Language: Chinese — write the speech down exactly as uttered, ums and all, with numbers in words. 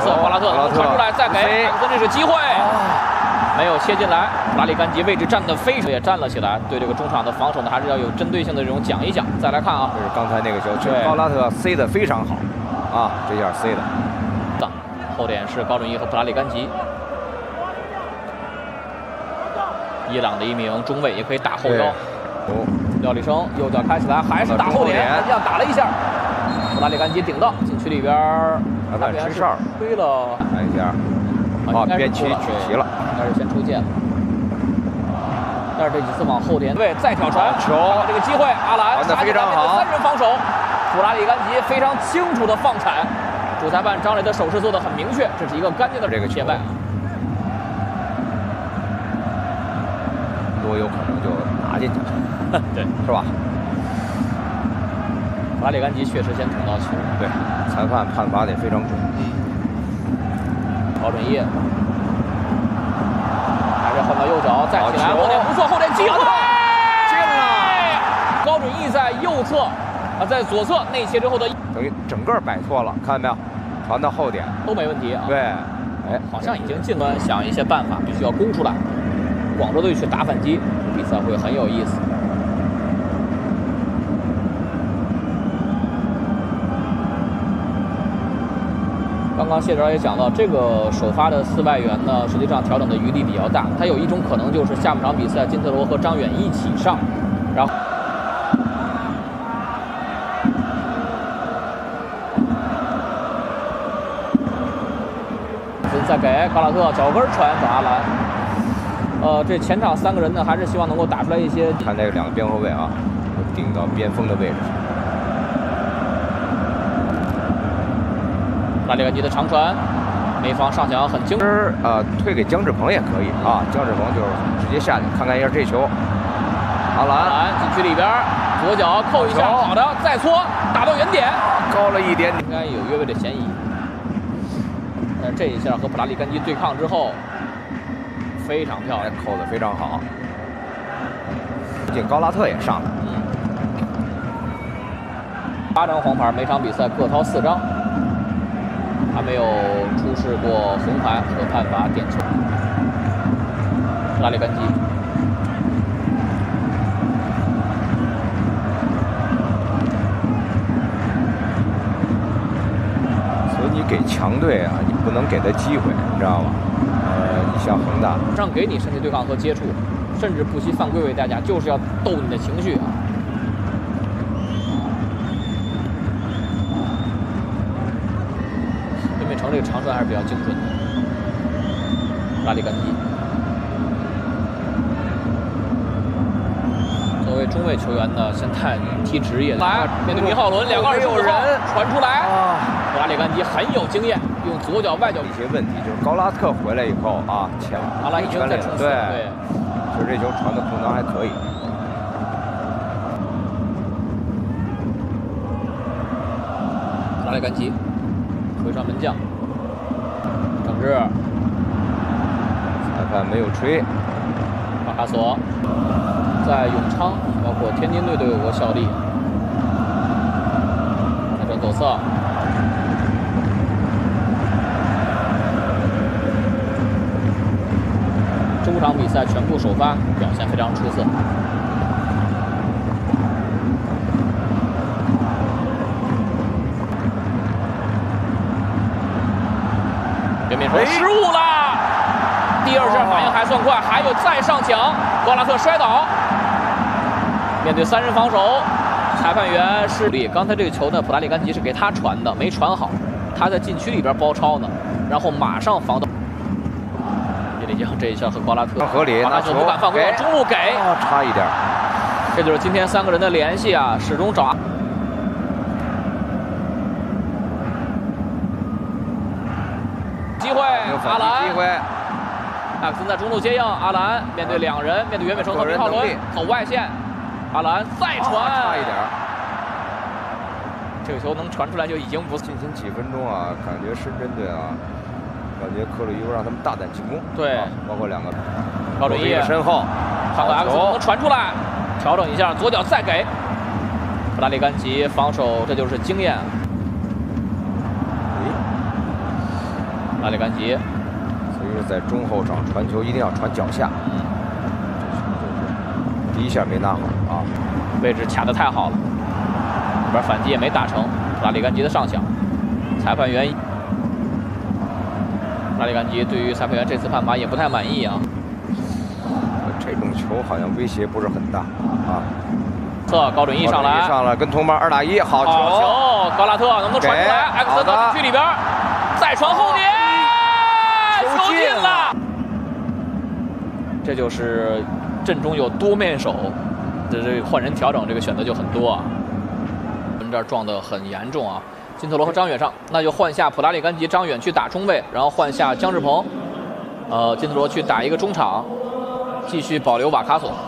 侧，高拉特传出来再给，这这是机会，没有切进来。普拉里甘吉位置站得非常，也站了起来，对这个中场的防守呢，还是要有针对性的这种讲一讲。再来看啊， 这是刚才那个球，高拉特塞得非常好啊，这下塞的。 后点是高准翼和普拉里甘吉。 伊朗的一名中卫也可以打后腰。哦，廖立生右脚开起来，还是打后点，这样打了一下。普拉里甘吉顶到禁区里边， 那边吹哨， 吹了， 看一下，啊，边旗举旗了， 应该是先出界了。但是这几次往后点位再挑传， 球这个机会，阿兰传得非常好， 三人防守，普拉里甘吉非常清楚的放铲，主裁判张磊的手势做得很明确，这是一个干净的这个切外。 多有可能就拿进去了， 对， 是吧？ 普拉里甘吉确实先捅到球， 对，裁判判罚得非常准。 嗯。高准翼，还是换到右脚再起来，后点不错，后点机会进了。 高准翼在右侧，啊，在左侧内切之后的， 等于整个摆脱了，看到没有？传到后点都没问题啊。 对， 哎，好像已经进了，想一些办法，必须要攻出来。 广州队去打反击，比赛会很有意思。刚刚谢指导也讲到，这个首发的四外援呢，实际上调整的余地比较大。他有一种可能就是下半场比赛金特罗和张远一起上，然后再给高拉特脚跟传转阿兰。 呃，这前场三个人呢，还是希望能够打出来一些。 看这两个边后卫啊，顶到边锋的位置。 拉里甘吉的长传，梅方上抢很精致。 呃，推给姜志鹏也可以啊，姜志鹏就是直接下去看看一下这球。阿兰， 阿兰禁区里边，左脚扣一下，好的，再搓，打到原点， 高了一点， 应该有越位的嫌疑。但是这一下和普拉里甘吉对抗之后。 非常漂亮， 扣得非常好。进高拉特也上了， 嗯，八张黄牌，每场比赛各掏四张，还没有出示过红牌和判罚点球。拉里甘吉， 所以你给强队啊，你不能给他机会，你知道吗？ 像恒大， 让给你身体对抗和接触，甚至不惜犯规为代价，就是要逗你的情绪啊！对面城这个长传还是比较精准的。拉里甘吉作为中卫球员呢，现在踢职业来面对米浩伦，两个二十五人传出来，普拉里甘吉很有经验。 用左脚外脚一些问题，就是高拉特回来以后啊，抢阿兰已经在冲刺，对， 其实这球传的空当还可以。 拉里甘吉回传门将，整治， 裁判没有吹。 马卡索在永昌，包括天津队都有过效力。再转左侧。 中场比赛全部首发，表现非常出色。袁敏说失误了，第二下反应还算快，还有再上抢，高拉特摔倒，面对三人防守，裁判员是力。刚才这个球呢，普拉里甘吉是给他传的，没传好，他在禁区里边包抄呢，然后马上防到。 这一下和高拉特合理， 高拉特不敢犯规，往中路给， 哦，差一点。 这就是今天三个人的联系啊，始终找机会。阿兰， 机会。 艾克森在中路接应，阿兰面对两人，面对袁美成和米浩伦，走外线，阿兰再传， 差一点。 这个球能传出来就已经不错。 进行几分钟啊，感觉深圳队啊。 感觉克鲁伊夫让他们大胆进攻， 对， 啊、包括两个高准翼身后， 看看艾克森能传出来，调整一下，左脚再给普拉里甘吉防守，这就是经验。 拉里甘吉， 所以说在中后场传球一定要传脚下。嗯，第一下没拿好啊， 位置卡得太好了，这边反击也没打成。拉里甘吉的上抢，裁判员拉里甘吉对于裁判员这次判罚也不太满意啊。 这种球好像威胁不是很大啊。 侧高准翼上来， 上了跟同伴二打一，好球！ 好球！高拉特能不能传出来？埃克森到禁区里边，再传后点，球进了。这就是阵中有多面手，这这换人调整这个选择就很多啊。我们这儿撞得很严重啊！金特罗和张远上，那就换下普拉里甘吉、张远去打中卫，然后换下姜志鹏，呃，金特罗去打一个中场，继续保留瓦卡索。